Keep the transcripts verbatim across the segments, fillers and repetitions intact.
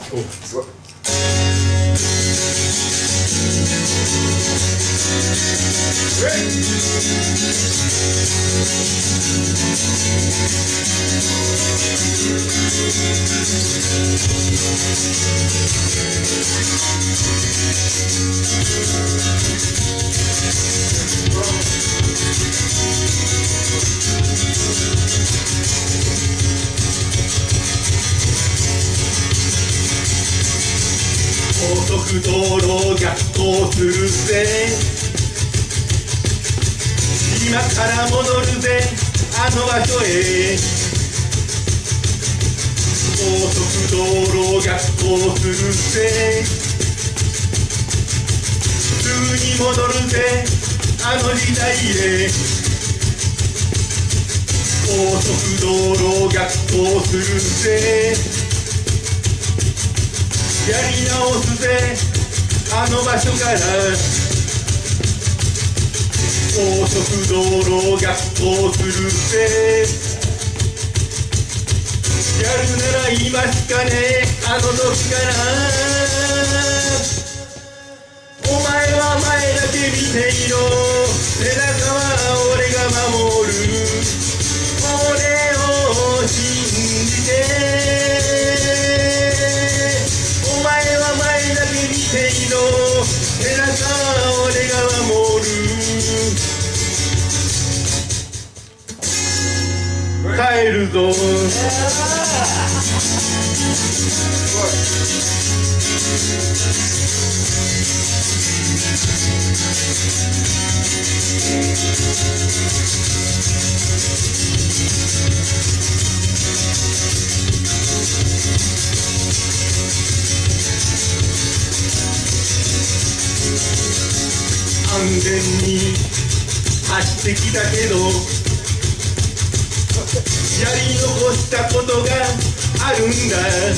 お、すごい。 高速道路逆行するぜ、今から戻るぜあの場所へ。高速道路逆行するぜ、すぐに戻るぜあの時代へ。高速道路逆行するぜ、やり直すぜあの場所から。高速道路逆行するぜ、やるなら今しかねあの時から。お前は前だけ見ていろ、背中は俺が守る。俺を信じて、お前は前だけ見ていろ、背中は俺が守る。帰るぞ。安全に走ってきたけど、やり残したことがあるんだ。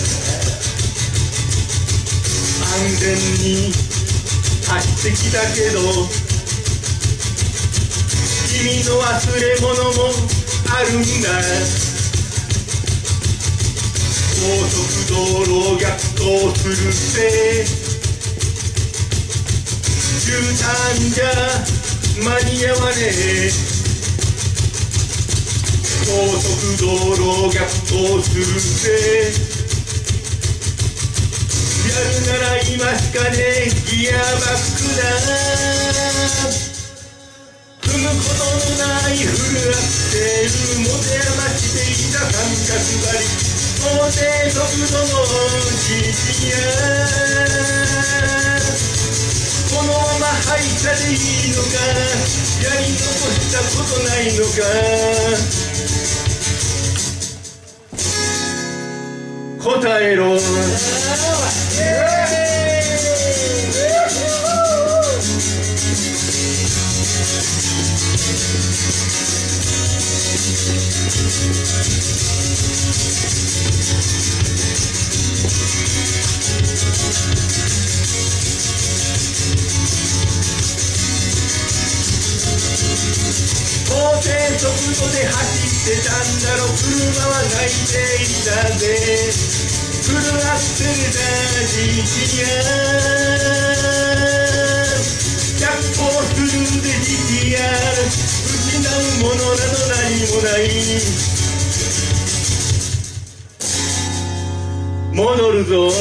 安全に走ってきたけど、君の忘れ物もあるんだ。高速道路逆行するぜ、Uターンじゃ間に合わねえ。高速道路逆行するぜ、やるなら今しかねギアバックだ。踏むことのないフルアクセル、持て余していた三角張り、法定速度の実や。このまま廃車でいいのか、やり残したことないのか。答えろ。法定速度で走ってたんだろ、車は泣いていたぜ。フルアクセルだじじや、逆行するでじじや、失うものなど何もない。戻るぞ。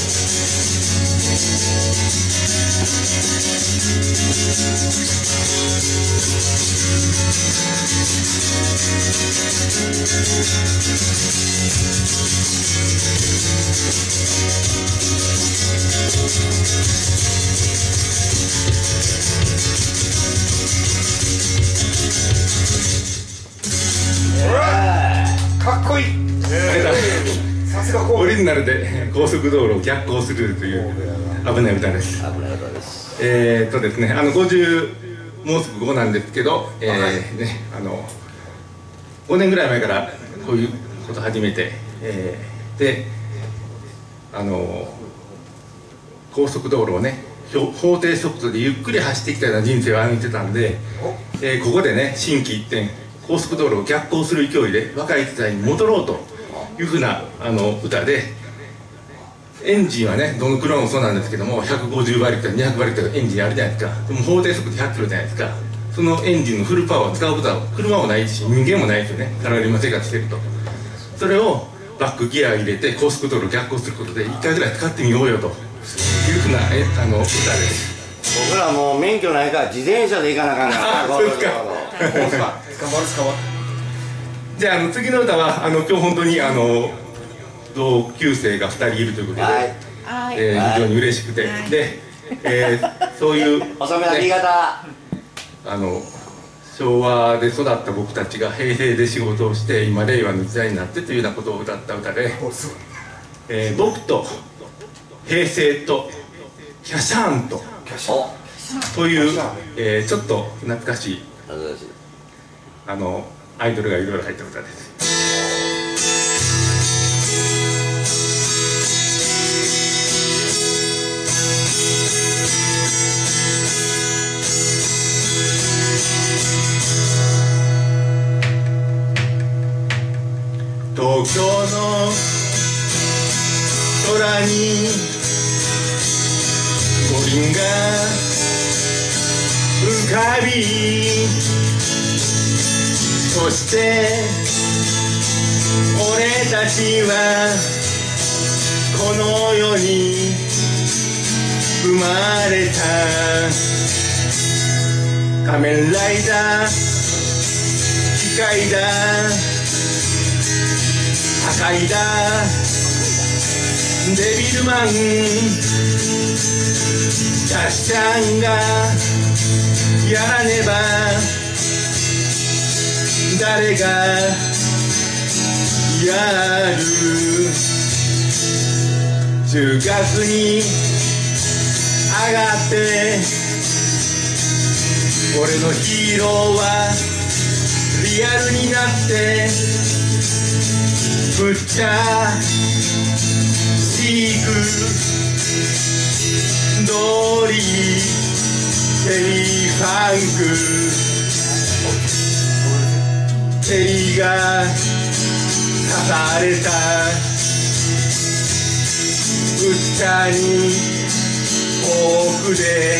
かっこいい。さすがオリジナルで高速道路を逆行するという危ない歌です。 危ない歌です。 えーっとですね、あのごじゅうもうすぐごなんですけど、えーね、あのごねんぐらい前からこういうこと始めて、えー、であの高速道路をね法定速度でゆっくり走ってきたような人生を歩いてたんで、えー、ここでね心機一転高速道路を逆行する勢いで若い時代に戻ろうというふうなあの歌で、 エンジンはねどの車もそうなんですけどもひゃくごじゅうばりとかにひゃくばりとかエンジンあるじゃないですか。でも法定速度ひゃっキロじゃないですか。そのエンジンのフルパワーを使うことは車もないし人間もないですよね、サラリーマン生活してると。それをバックギア入れて高速道路を逆行することでいっかいぐらい使ってみようよというふうなえあの歌です。 僕らもう免許ないから自転車で行かなあかんからそうですかじゃあ、あの次の歌はあの今日本当にあの同級生がふたりいるということで、 はいえー、非常に嬉しくて、はい、で、えー、そういう遅めの新潟、 あの昭和で育った僕たちが平成で仕事をして今令和の時代になってというようなことを歌った歌で、えー、僕と平成とキャシャーンとという、えー、ちょっと懐かしいあのアイドルがいろいろ入った歌です。東京の空に五輪が浮かび、そして俺たちはこの世に生まれた。仮面ライダー、機械だ、破壊だ、デビルマン、キャッシャンがやらねば誰がやる。中学に上がって俺のヒーローはリアルになってぶっちゃしくドリテリーファンクテリーが刺されたぶっちゃにフォークで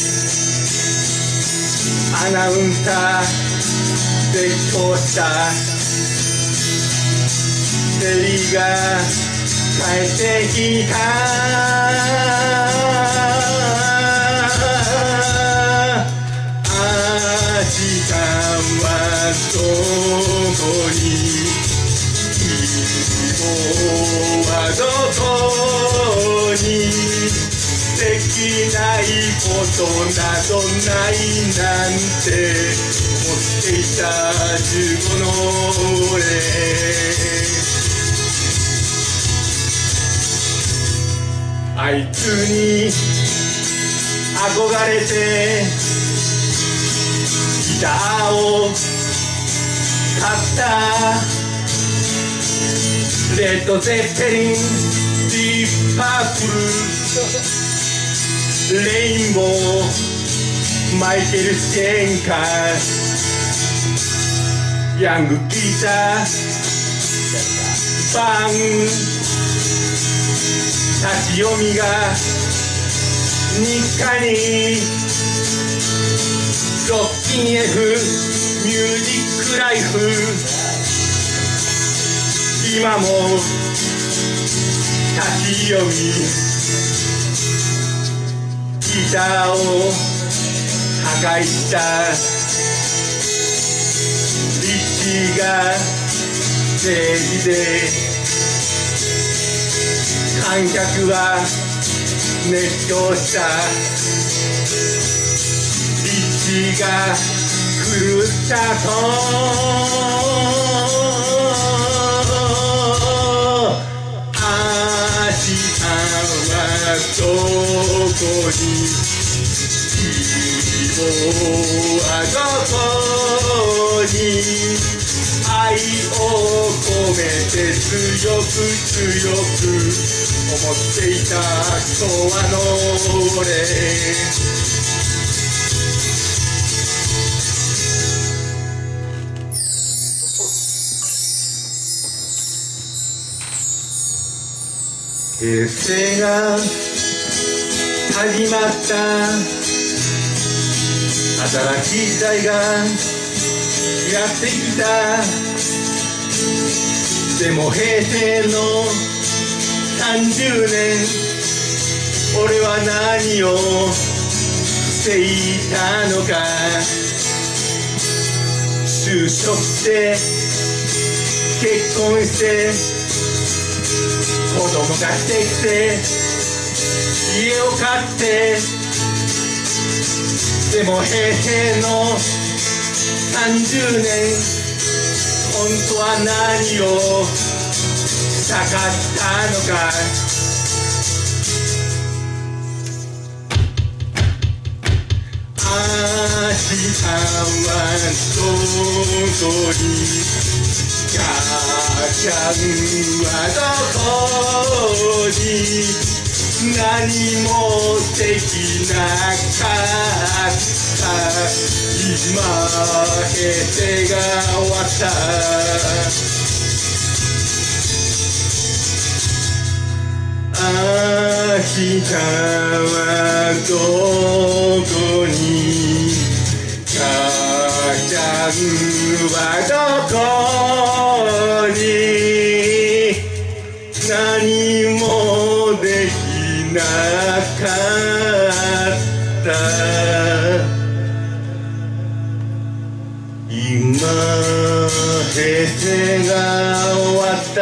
アナウンサー絶叫したテリーが帰ってきた。明日はどこに、今日はどこに、できないことなどないなんて思っていたじゅうごの俺。あいつに憧れてギターを買った。レッド・ゼッペリン、ディープ・パープル、レインボー、マイケル・シェンカー、ヤング・ギター、バン、立ち読みが日課に、ロッキン F ミュージックライフ、今も立ち読み、ギターを破壊したリッチーがステージで観客は熱狂した。リッチが狂ったと明日はどこに、希望はどこに、愛を込めて強く強く思っていた昭和の俺。 平成が始まった、新しい時代がやってきた。でも平成のさんじゅうねん、俺は何をしていたのか。就職して結婚して子供ができて家を買って、でも平成のさんじゅうねん、本当は何をしたかったのか。明日はどこに、母ちゃんはどこに、何もできなかった。今平成が終わった。明日はどこに、母ちゃんはどこに、何もできなかった。今平成が終わった。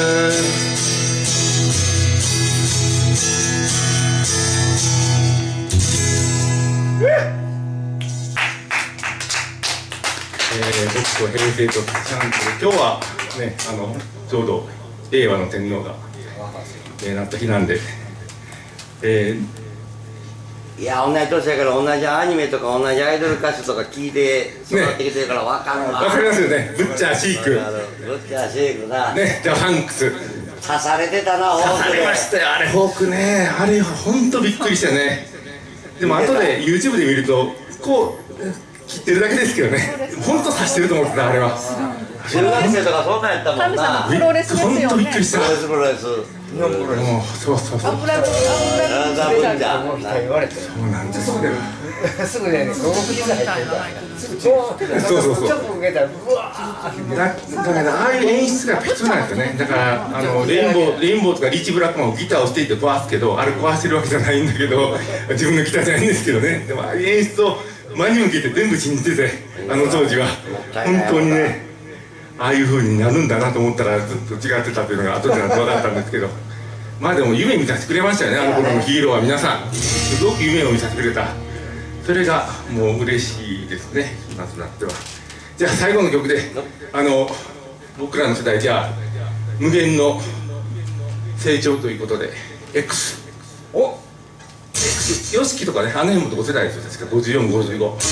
えー、僕と平成とちゃんと今日はね、あのちょうど令和の天皇が、えー、なった日なんで、えー、いや同じ年やから同じアニメとか同じアイドル歌手とか聞いて育ってきてるから分かるわ。 分かりますよね。ブッチャーシーク、 ブッチャーシークなね、じゃあハンクス刺されてたな。 刺されましたよ、あれフォークね。あれ本当びっくりしたね。でも後で YouTube で見るとこう切ってるだけですけどね、本当刺してると思ってた、あれは。 中学生とかそんなんやったもんな。 プロレスですよね。 本当びっくりした。 プロレスプロレス。 日本プロレス。 もうそうそうそう。 油分油分出たもう言われて。 そうなんですよ。 すぐね、五億水入ってるから。すぐ超そうそうそう。 ちょっと受けたらうわー。 だだからああいう演出が別なんですよね。だからあのレインボーレインボーとかリッチブラックマンをギターをしていって壊すけど、あれ壊してるわけじゃないんだけど、自分のギターじゃないんですけどね。でもああいう演出を真に向けて全部信じてて、あの当時は本当にね、ああいう風になるんだなと思ったらずっと違ってたっていうのが後でなって分かったんですけど、まあでも夢見させてくれましたよね、あの頃のヒーローは皆さん。すごく夢を見させてくれた。それがもう嬉しいですね、今となっては。じゃあ最後の曲で、あの僕らの世代じゃあ無限の成長ということで X お X ヨシキとかね、あの辺も同世代ですよ、確かごじゅうよん、ごじゅうご。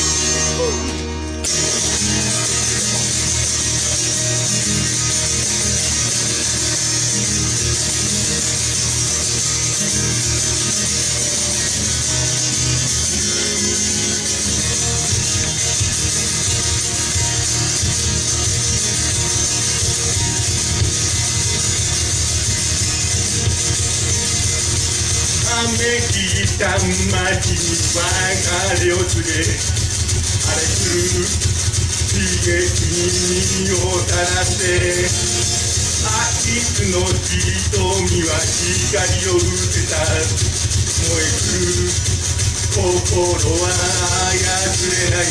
雨来た街に別れを告げ、荒れ狂う刺激に身を垂らせ、あいつの瞳は光を受けた。燃え狂う心は操れない。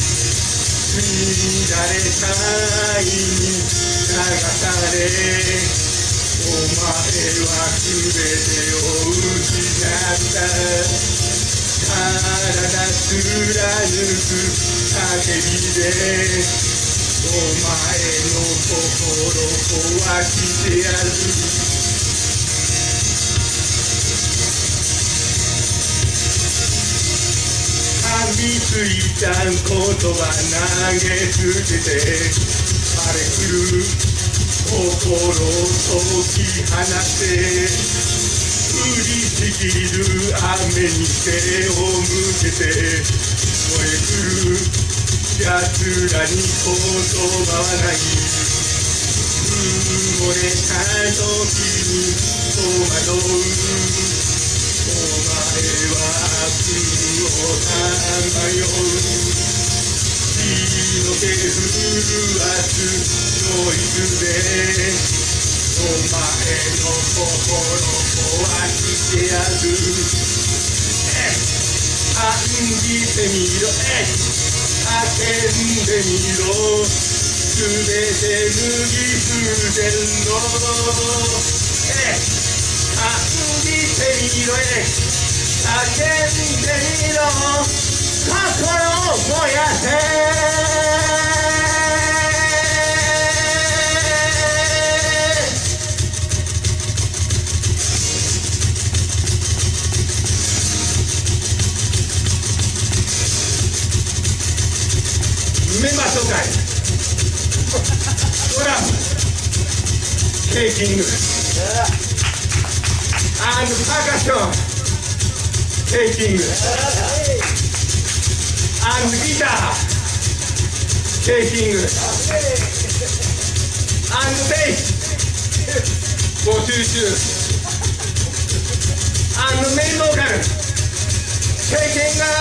乱れた愛に流され、お前は全てを失った。体貫く叫びでお前の心壊してやる。噛みついた言葉投げつけて、荒れ狂う心を解き放て、降りしきる雨に背を向けて、燃え狂う奴らに言葉はない。 れた時に戸惑うお前は悪をさまよう血の気震わすノイズでお前の心壊してやる案じてみろ叫んでみろすべて脱ぎ捨てんの案じてみろ叫んでみろ心を燃やせメンバー紹介ドラムケイキングアンドパーカッションケイキングアンドギターケイキングアンドベースご集中アンドメインボーカルケイキング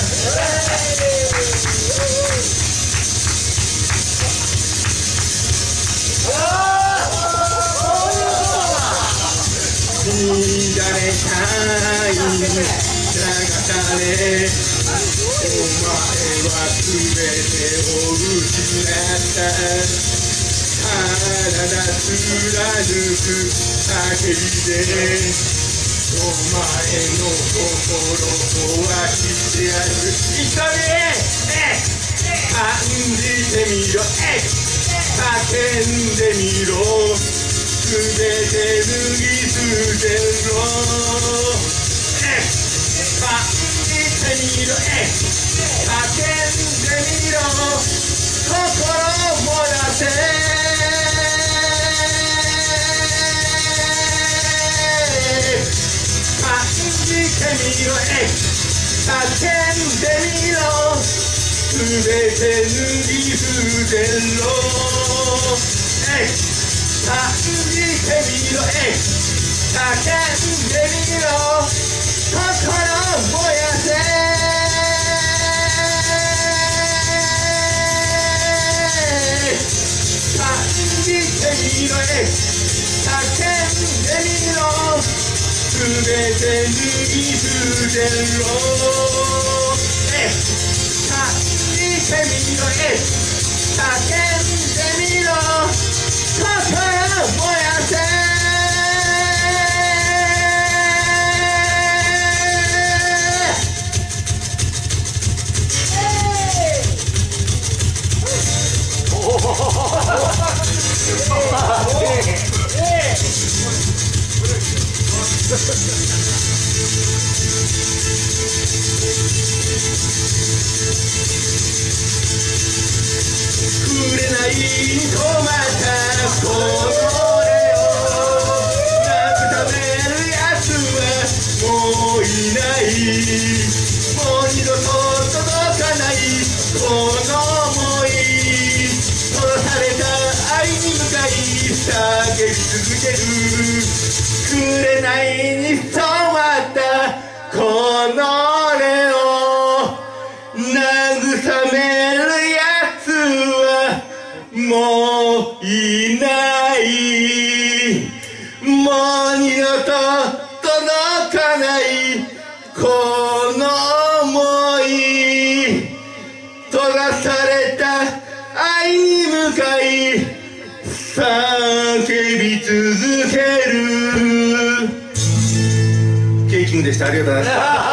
乱れたい流されお前は全てを失った体貫く叫びでお前の心を壊してやる一緒に感じてみろ叫んでみろすべて脱ぎ捨てろ感じてみろ叫んでみろ心を燃やせ感じてみろ叫んでみろすべて脱ぎ捨てろ感じてみろ叫んでみろ心を燃やせ感じてみろ叫んでみろすべて脱ぎ捨てろ感じてみろ叫んでみろ心を燃やせくれないとまたこの俺を慰めるやつはもういないもう二度と届かないこの想い閉ざされた愛に向かい叫び続ける紅に染まったこの俺を慰めるやつはもういないもう二度と届かないこの想い閉ざされた愛に向かい叫び続けるケイキングでした。ありがとうございました。